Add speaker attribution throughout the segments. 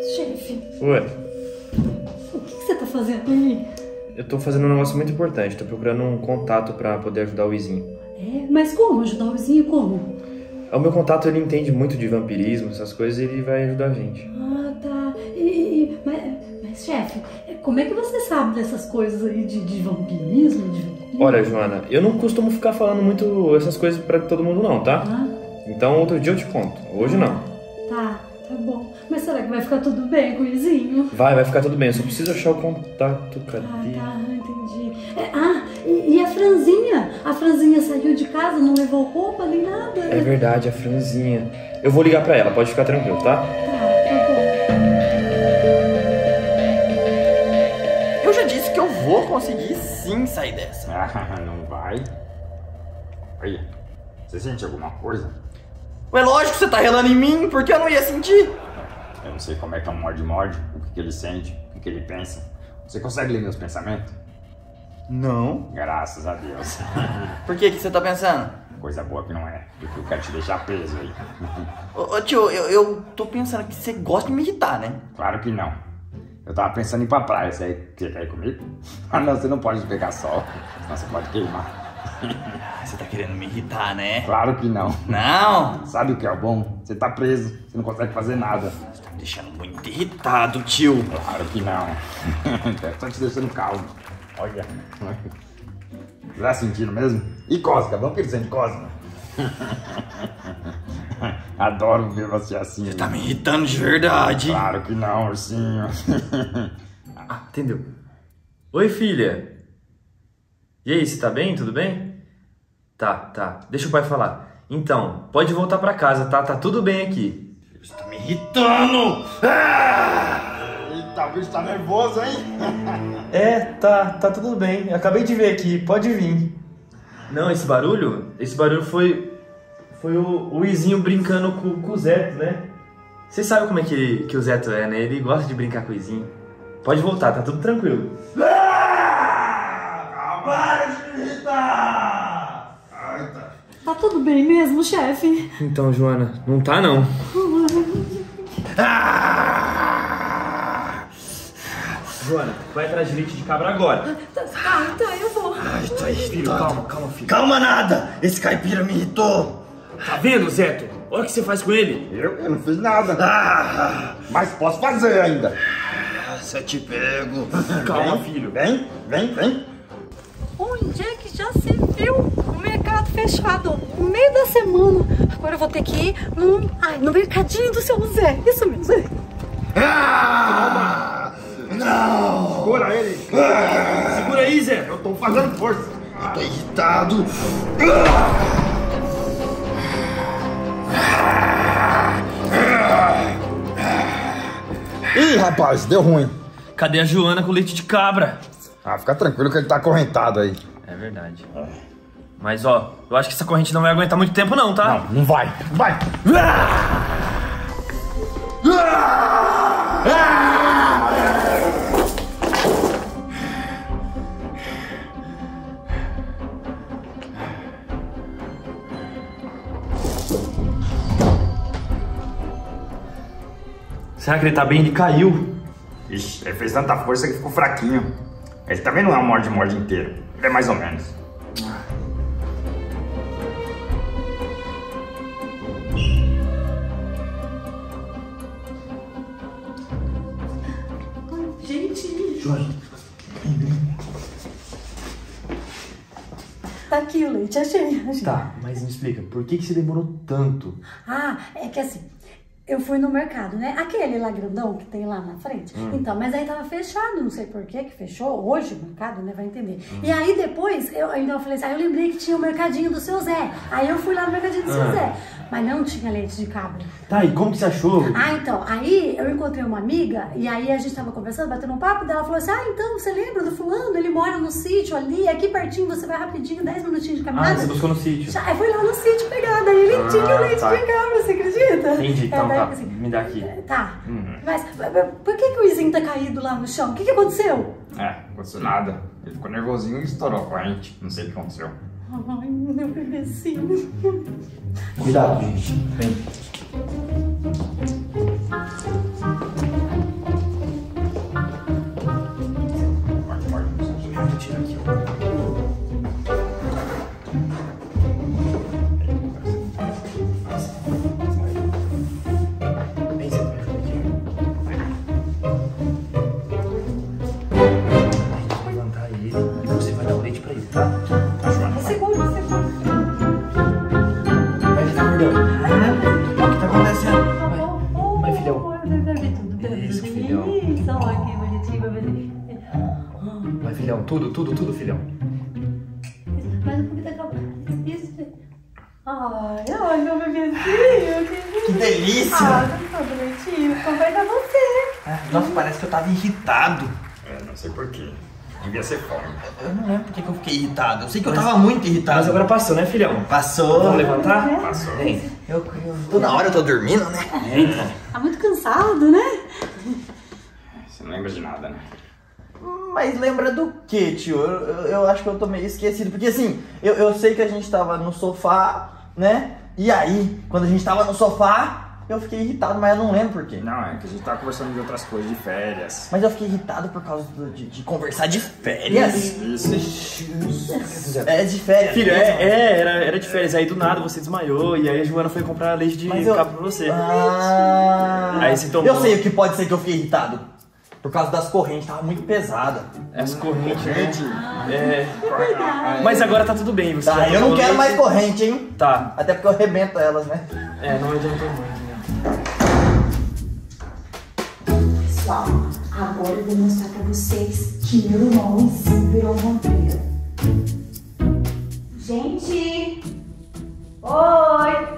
Speaker 1: Chefe,
Speaker 2: Ué,
Speaker 1: o que você tá fazendo aí?
Speaker 2: eu tô fazendo um negócio muito importante. Tô procurando um contato pra poder ajudar o Izinho.
Speaker 1: É, mas como? Ajudar o vizinho como?
Speaker 2: O meu contato, ele entende muito de vampirismo, essas coisas, e ele vai ajudar a gente.
Speaker 1: Ah, tá. Mas chefe, como é que você sabe dessas coisas aí de vampirismo?
Speaker 2: Olha, Joana, eu não costumo ficar falando muito essas coisas pra todo mundo não, tá?
Speaker 1: Ah,
Speaker 2: Então outro dia eu te conto. Hoje não.
Speaker 1: tá bom. Mas será que vai ficar tudo bem com o vizinho?
Speaker 2: Vai ficar tudo bem. Eu só preciso achar o contato.
Speaker 1: Ah,
Speaker 2: Cadê?
Speaker 1: tá, entendi. E a Franzinha? A Franzinha saiu de casa, não levou roupa nem nada?
Speaker 2: É verdade, a Franzinha. Eu vou ligar pra ela, pode ficar tranquilo, tá?
Speaker 1: Tá bom.
Speaker 3: Eu já disse que eu vou conseguir sim sair dessa.
Speaker 4: Ah, não vai. Olha, você sente alguma coisa?
Speaker 3: Ué, lógico que você tá relando em mim, porque eu não ia sentir.
Speaker 4: Eu não sei como é que é um morde-morde, o que ele sente, o que ele pensa. Você consegue ler meus pensamentos?
Speaker 3: Não.
Speaker 4: Graças a Deus.
Speaker 3: Por que você tá pensando?
Speaker 4: Coisa boa que não é, porque eu quero te deixar preso aí.
Speaker 3: Ô tio, eu tô pensando que você gosta de me irritar, né?
Speaker 4: Claro que não. Eu tava pensando em ir pra praia, você quer ir comigo? Ah não, você não pode pegar sol, senão você pode queimar.
Speaker 3: Você tá querendo me irritar, né?
Speaker 4: Claro que não.
Speaker 3: Não!
Speaker 4: Sabe o que é o bom? Você tá preso, você não consegue fazer nada.
Speaker 3: Você tá me deixando muito irritado, tio.
Speaker 4: Claro que não. Tô te deixando calmo. Olha. Tá sentindo mesmo? E cócega, vamos que ele sente cócega. Adoro ver você assim.
Speaker 3: Você tá me irritando de verdade.
Speaker 4: Claro que não, ursinho.
Speaker 2: Ah, entendeu? Oi, filha. E aí, você tá bem? Tudo bem? Tá. Deixa o pai falar. Então, pode voltar pra casa, tá? Tá tudo bem aqui.
Speaker 3: Você tá me irritando.
Speaker 4: Eita, o bicho tá nervoso, hein?
Speaker 2: Tá tudo bem. Acabei de ver aqui, pode vir. Não, esse barulho foi o Izinho brincando com o Zeto, né? Você sabe como é que o Zeto é, né? Ele gosta de brincar com o Izinho. Pode voltar, tá tudo tranquilo.
Speaker 3: Para de me irritar!
Speaker 1: Tá tudo bem mesmo, chefe?
Speaker 2: Então, Joana, não tá não. Joana, vai atrás de leite de cabra agora.
Speaker 1: Tá, eu vou.
Speaker 3: Ai, tô irritado.
Speaker 2: Filho, calma, filho.
Speaker 3: Calma nada! Esse caipira me irritou!
Speaker 2: Tá vendo, Zeto? Olha o que você faz com ele.
Speaker 4: Eu não fiz nada. Mas posso fazer ainda.
Speaker 3: Se eu te pego.
Speaker 2: Calma, filho.
Speaker 4: Vem.
Speaker 1: Onde é que já se viu o mercado fechado no meio da semana? Agora eu vou ter que ir no mercadinho do seu Zé. Isso mesmo.
Speaker 3: Não!
Speaker 4: Segura ele.
Speaker 2: Segura aí, Zé.
Speaker 4: Eu tô fazendo força.
Speaker 3: Eu tô irritado.
Speaker 4: Ih, rapaz, deu ruim.
Speaker 2: Cadê a Joana com leite de cabra?
Speaker 4: Ah, fica tranquilo que ele tá acorrentado aí.
Speaker 2: É verdade. Mas, ó, eu acho que essa corrente não vai aguentar muito tempo não, tá?
Speaker 4: Não vai. Vai.
Speaker 2: Será que ele tá bem? Ele caiu.
Speaker 4: Ixi, ele fez tanta força que ficou fraquinho. Ele também não é um morde-morde inteiro. Ele é mais ou menos.
Speaker 1: Gente. Tá aqui o leite, achei.
Speaker 2: Tá, mas me explica, por que você demorou tanto?
Speaker 1: É que assim, eu fui no mercado, né? Aquele lá grandão que tem lá na frente. Então, mas aí tava fechado, não sei por que fechou. Hoje o mercado, né? Vai entender. E aí depois, eu falei assim, eu lembrei que tinha o mercadinho do seu Zé. Aí eu fui lá no mercadinho do seu Zé. Mas não tinha leite de cabra.
Speaker 2: Tá, e como que você achou?
Speaker 1: Então, aí eu encontrei uma amiga e aí a gente tava conversando, batendo um papo, daí ela falou assim, então, você lembra do fulano? Ele mora no sítio ali, aqui pertinho, você vai rapidinho, 10 minutinhos de caminhada.
Speaker 2: Você buscou no sítio.
Speaker 1: Eu fui lá no sítio pegar, daí ele tinha o leite de cabra, você acredita?
Speaker 2: Entendi, então
Speaker 1: daí,
Speaker 2: tá,
Speaker 1: assim,
Speaker 2: me dá aqui.
Speaker 1: Tá, mas por que o Izinho tá caído lá no chão? O que aconteceu?
Speaker 4: Não aconteceu nada. Ele ficou nervosinho e estourou a corrente. Não sei o que aconteceu.
Speaker 1: Ai, meu bebezinho.
Speaker 2: Cuidado, gente. Vem. filhão. Isso, filhão.
Speaker 1: Isso, olha que bonitinho, bebezinho.
Speaker 2: Vai, filhão. Tudo, filhão.
Speaker 1: Mas um pouquinho da calma. Isso. Ai, meu bebezinho.
Speaker 3: Que delícia!
Speaker 1: Tá bonitinho. Então vai dar você.
Speaker 3: Nossa, parece que eu tava irritado.
Speaker 4: Não sei porquê. Devia ser fome.
Speaker 3: Eu não lembro porque que eu fiquei irritado. Eu sei que eu tava muito irritado.
Speaker 2: Mas agora passou, né, filhão?
Speaker 3: Passou.
Speaker 2: Vamos levantar?
Speaker 4: Passou.
Speaker 3: Toda hora eu tô dormindo, né?
Speaker 2: Então.
Speaker 1: Tá muito cansado, né?
Speaker 4: Você não lembra de nada, né?
Speaker 3: Mas lembra do que, tio? Eu acho que eu tô meio esquecido. Porque assim, eu sei que a gente tava no sofá, né? E aí, quando a gente tava no sofá, eu fiquei irritado, mas eu não lembro por quê.
Speaker 4: Não, é que a gente tava conversando de outras coisas, de férias.
Speaker 3: Mas eu fiquei irritado por causa de conversar de férias. É, de férias.
Speaker 2: Filho,
Speaker 3: mesmo.
Speaker 2: era de férias. Aí do nada você desmaiou e aí a Joana foi comprar leite de cabra pra você. Aí você tomou.
Speaker 3: Eu sei o que pode ser que eu fiquei irritado. Por causa das correntes, tava muito pesada.
Speaker 2: As correntes, né? Mas agora tá tudo bem. Você
Speaker 3: Tá,
Speaker 2: já
Speaker 3: eu não
Speaker 2: tomou
Speaker 3: quero
Speaker 2: leite?
Speaker 3: mais corrente, hein?
Speaker 2: Tá.
Speaker 3: Até porque eu arrebento elas, né?
Speaker 2: Não adiantou muito, né?
Speaker 5: Pessoal, agora eu vou mostrar pra vocês que meu irmão virou um vampiro. Gente! Oi!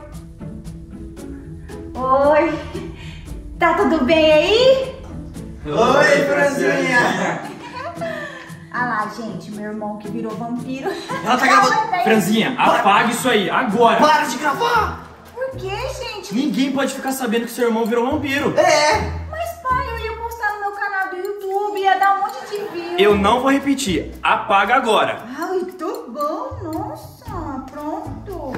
Speaker 5: Oi! Tá tudo bem aí?
Speaker 3: Oi, Franzinha!
Speaker 5: Ah lá, gente, meu irmão que virou vampiro.
Speaker 3: Ela tá gravando.
Speaker 2: Franzinha, apaga isso aí, agora!
Speaker 3: Para de gravar!
Speaker 5: Por que, gente?
Speaker 2: Ninguém pode ficar sabendo que seu irmão virou vampiro.
Speaker 5: Mas pai, eu ia postar no meu canal do YouTube, ia dar um monte de view.
Speaker 2: Eu não vou repetir, apaga agora.
Speaker 5: Ai, tô bom, nossa, pronto.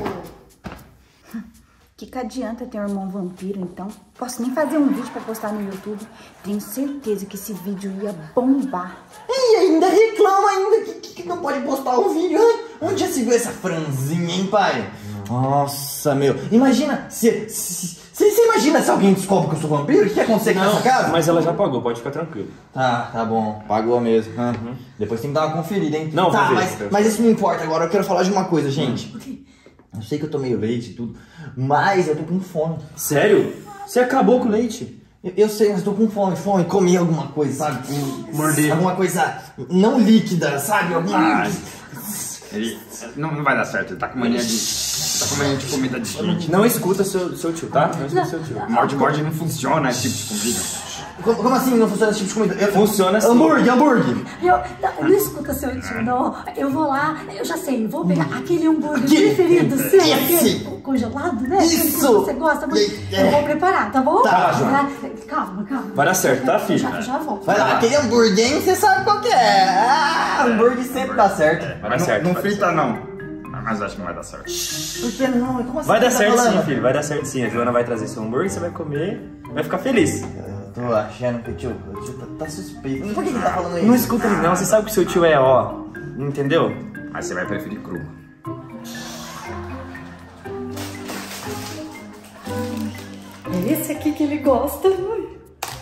Speaker 5: Que adianta ter um irmão vampiro, então? Posso nem fazer um vídeo pra postar no YouTube. Tenho certeza que esse vídeo ia bombar.
Speaker 3: E ainda reclama ainda que não pode postar o vídeo. Onde já se viu essa franzinha, hein, pai? Nossa, meu. Imagina, você imagina se alguém descobre que eu sou vampiro? O que ia acontecer aqui nessa casa?
Speaker 2: Mas ela já pagou, pode ficar tranquilo.
Speaker 3: Tá bom. Pagou mesmo. Depois tem que dar uma conferida, hein?
Speaker 2: Não,
Speaker 3: tá,
Speaker 2: vou ver.
Speaker 3: mas isso não importa agora. Eu quero falar de uma coisa, gente. Eu sei que eu tomei leite e tudo, mas eu tô com fome.
Speaker 2: Sério? Você acabou com o leite?
Speaker 3: Eu sei, mas tô com fome. Comer alguma coisa, sabe? Morder. Alguma coisa não líquida, sabe? Alguma...
Speaker 4: Ele não vai dar certo, ele tá com mania de comida de gente.
Speaker 2: Não escuta seu tio, tá? Não escuta seu tio.
Speaker 4: Morde não funciona esse tipo de comida.
Speaker 3: Como assim não funciona esse tipo de comida?
Speaker 2: Funciona assim.
Speaker 3: Hambúrguer.
Speaker 1: Não escuta seu tio, não. Eu vou lá, eu já sei, vou pegar aquele hambúrguer preferido seu, aquele congelado, né?
Speaker 3: Isso!
Speaker 1: Aquele que você gosta muito. Eu vou preparar, tá bom?
Speaker 3: Tá,
Speaker 2: Joana.
Speaker 1: Calma.
Speaker 2: Vai dar certo, tá, filho?
Speaker 1: Já volto.
Speaker 3: Vai lá, aquele hambúrguer, hein? Você sabe qual que é. Hambúrguer sempre dá certo.
Speaker 2: Vai dar certo.
Speaker 4: Não
Speaker 2: vai dar
Speaker 4: frita
Speaker 2: certo.
Speaker 4: não. Mas acho que não vai dar certo.
Speaker 3: Por que não? Como assim?
Speaker 2: Vai dar
Speaker 3: você tá
Speaker 2: certo
Speaker 3: falando?
Speaker 2: sim, filho. Vai dar certo sim. A Joana vai trazer seu hambúrguer, você vai comer, vai ficar feliz.
Speaker 3: Eu tô achando que o tio tá suspeito. Por que ele tá falando isso?
Speaker 2: Não escuta ele não, você sabe que seu tio é ó. Entendeu?
Speaker 4: Mas você vai preferir cru.
Speaker 1: É esse aqui que ele gosta.
Speaker 3: Eu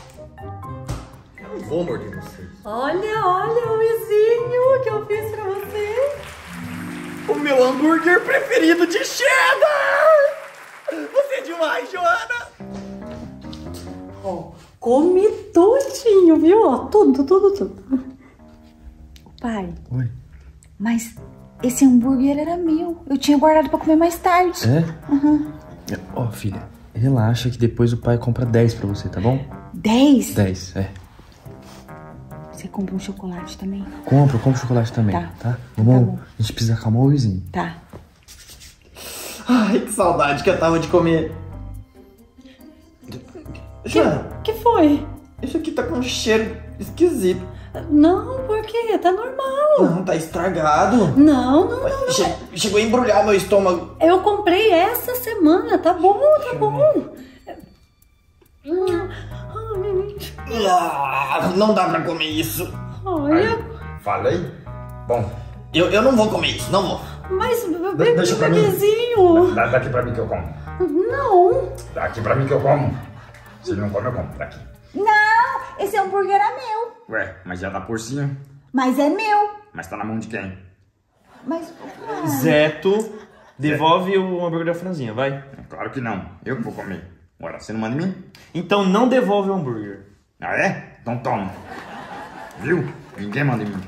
Speaker 3: não vou morder você.
Speaker 1: Olha o vizinho que eu fiz pra você.
Speaker 3: O meu hambúrguer preferido de cheddar! Você é demais, Joana!
Speaker 1: Ó, comi tudinho, viu? Ó, tudo. Pai.
Speaker 2: Oi.
Speaker 5: Mas esse hambúrguer era meu. Eu tinha guardado pra comer mais tarde.
Speaker 2: É? Ó, filha, relaxa que depois o pai compra 10 pra você, tá bom?
Speaker 5: 10?
Speaker 2: 10, é.
Speaker 5: Você compra um chocolate também?
Speaker 2: Compra chocolate também, tá? Vamos,
Speaker 5: Tá bom.
Speaker 2: a gente precisa acalmar o vizinho.
Speaker 5: Tá.
Speaker 3: Ai, que saudade que eu tava de comer. Joana,
Speaker 1: Que foi?
Speaker 3: isso aqui tá com um cheiro esquisito.
Speaker 1: Não, por quê? Tá normal.
Speaker 3: Não, tá estragado.
Speaker 1: Não.
Speaker 3: Chegou a embrulhar meu estômago.
Speaker 1: Eu comprei essa semana, tá bom.
Speaker 3: Não dá pra comer isso.
Speaker 1: Olha,
Speaker 4: Fala aí. Bom,
Speaker 3: Eu não vou comer isso, não vou.
Speaker 1: mas
Speaker 4: deixa pra mim.
Speaker 1: bebezinho.
Speaker 4: Dá daqui pra mim que eu como.
Speaker 1: Não.
Speaker 4: Daqui pra mim que eu como. Se ele não come, eu como. Daqui.
Speaker 5: Não, esse hambúrguer era meu.
Speaker 4: Ué, mas já dá porcinho.
Speaker 5: Mas é meu.
Speaker 4: Mas tá na mão de quem?
Speaker 5: Mas...
Speaker 2: Zeto, devolve o hambúrguer da Franzinha, vai.
Speaker 4: Claro que não. Eu que vou comer. Agora, você não manda em mim?
Speaker 2: Então não devolve o hambúrguer.
Speaker 4: Ah, é? Então toma. Viu? Ninguém manda em mim.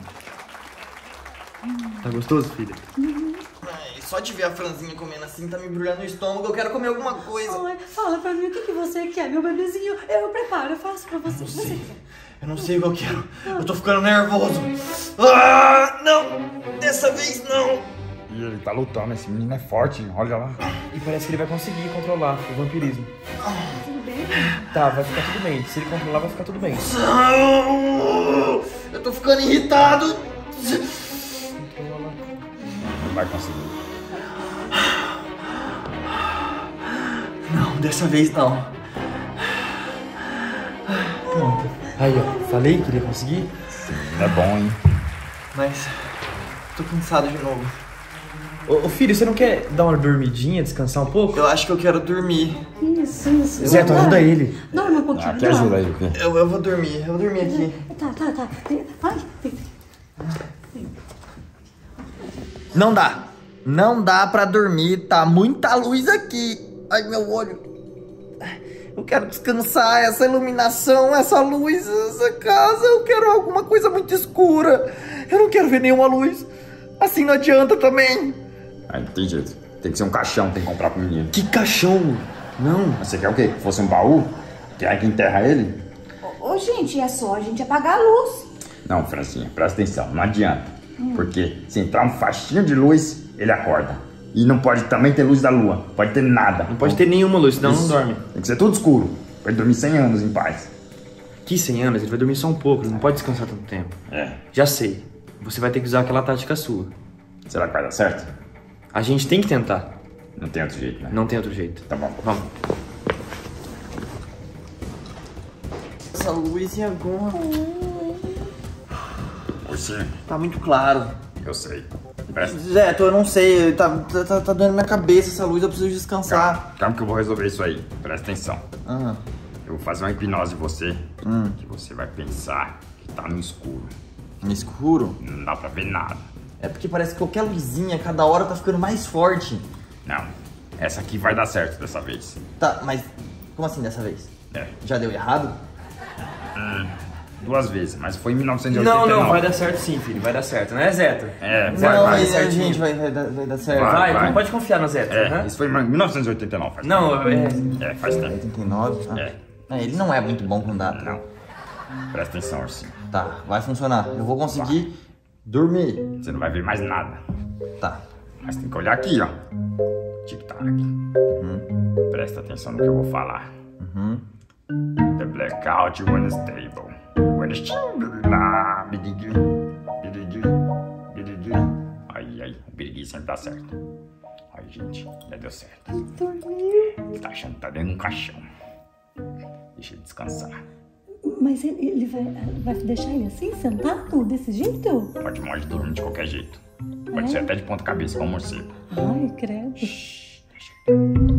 Speaker 2: Tá gostoso, filha?
Speaker 3: Ai, só de ver a franzinha comendo assim tá me embrulhando o estômago. Eu quero comer alguma coisa.
Speaker 1: Ai, fala pra mim o que você quer, meu bebezinho. Eu preparo, eu faço pra você.
Speaker 3: Eu não sei o que eu quero. Eu tô ficando nervoso. Ah, não! Dessa vez não!
Speaker 4: E ele tá lutando, esse menino é forte, olha lá.
Speaker 2: E parece que ele vai conseguir controlar o vampirismo.
Speaker 1: Tudo bem?
Speaker 2: Tá, vai ficar tudo bem. Se ele controlar, vai ficar tudo bem.
Speaker 3: Não! Eu tô ficando irritado.
Speaker 4: Não vai conseguir.
Speaker 3: Não, dessa vez não.
Speaker 2: Pronto. Aí, ó. Falei que ele ia conseguir.
Speaker 4: É bom, hein?
Speaker 3: Mas tô cansado de novo.
Speaker 2: Ô, filho, você não quer dar uma dormidinha, descansar um pouco?
Speaker 3: Eu acho que eu quero dormir.
Speaker 1: Isso.
Speaker 2: Zé, tu ajuda ele.
Speaker 1: Dorme um pouquinho.
Speaker 4: Que ajuda aí, o quê?
Speaker 3: Eu vou dormir aqui.
Speaker 1: Tá. Ai,
Speaker 3: Não dá. Não dá pra dormir, tá muita luz aqui. Ai, meu olho. Eu quero descansar, essa iluminação, essa luz, essa casa. Eu quero alguma coisa muito escura. Eu não quero ver nenhuma luz. Assim não adianta também.
Speaker 4: Aí não tem jeito. Tem que ser um caixão, tem que comprar pro menino.
Speaker 3: Que caixão. Não.
Speaker 4: Você quer o quê? Que fosse um baú? Quer que enterra ele?
Speaker 5: Ô, gente, é só a gente apagar a luz.
Speaker 4: Não, Francinha, presta atenção, não adianta. Porque se entrar um faixinho de luz, ele acorda. E não pode também ter luz da lua, pode ter nada.
Speaker 2: Não pode ter nenhuma luz, senão não dorme.
Speaker 4: Tem que ser tudo escuro. Pode dormir 100 anos em paz.
Speaker 2: Que 100 anos? Ele vai dormir só um pouco, ele não pode descansar tanto tempo.
Speaker 4: É.
Speaker 2: Já sei. Você vai ter que usar aquela tática sua.
Speaker 4: Será que vai dar certo?
Speaker 2: A gente tem que tentar.
Speaker 4: Não tem outro jeito, né?
Speaker 2: Não tem outro jeito.
Speaker 4: Tá bom.
Speaker 2: Vamos.
Speaker 3: Essa luz e agora?
Speaker 4: Ursinho,
Speaker 3: Tá muito claro.
Speaker 4: eu sei. Presta.
Speaker 3: Zé, eu não sei. Tá doendo minha cabeça essa luz, eu preciso descansar.
Speaker 4: Calma que eu vou resolver isso aí. Presta atenção.
Speaker 3: Ah.
Speaker 4: Eu vou fazer uma hipnose em você. Que você vai pensar que tá no escuro.
Speaker 3: No escuro?
Speaker 4: Não dá pra ver nada.
Speaker 3: É porque parece que qualquer luzinha, cada hora tá ficando mais forte.
Speaker 4: Não. Essa aqui vai dar certo dessa vez.
Speaker 3: Tá, mas como assim dessa vez?
Speaker 4: É.
Speaker 3: Já deu errado?
Speaker 4: 2 vezes, mas foi em 1989.
Speaker 2: Não, vai dar certo sim, filho. Vai dar certo, não é, Zeta?
Speaker 4: É,
Speaker 3: Não,
Speaker 4: vai.
Speaker 3: mas,
Speaker 2: certinho.
Speaker 3: gente, vai dar certo.
Speaker 4: Vai.
Speaker 2: Vai, pode confiar na Zeta.
Speaker 4: É,
Speaker 2: aham.
Speaker 4: isso foi em 1989. Faz
Speaker 2: Não,
Speaker 4: tempo. Faz tempo.
Speaker 3: 89? Ah.
Speaker 4: É.
Speaker 3: Ele não é muito bom com data.
Speaker 4: Não. Presta atenção, Ursinho.
Speaker 3: Tá, vai funcionar. Eu vou conseguir dormir.
Speaker 4: Você não vai ver mais nada.
Speaker 3: Tá.
Speaker 4: Mas tem que olhar aqui, ó. Tic-tac. Presta atenção no que eu vou falar. The blackout when stable. When Aí, o birigui sempre dá certo. Aí, gente, já deu certo. Tá achando que tá dentro de um caixão. Deixa ele descansar.
Speaker 1: Mas ele vai deixar ele assim, sentado, desse jeito?
Speaker 4: Pode dormir de qualquer jeito. Pode ser até de ponta cabeça, como um morcego.
Speaker 1: Ai, credo.
Speaker 4: Deixa ele.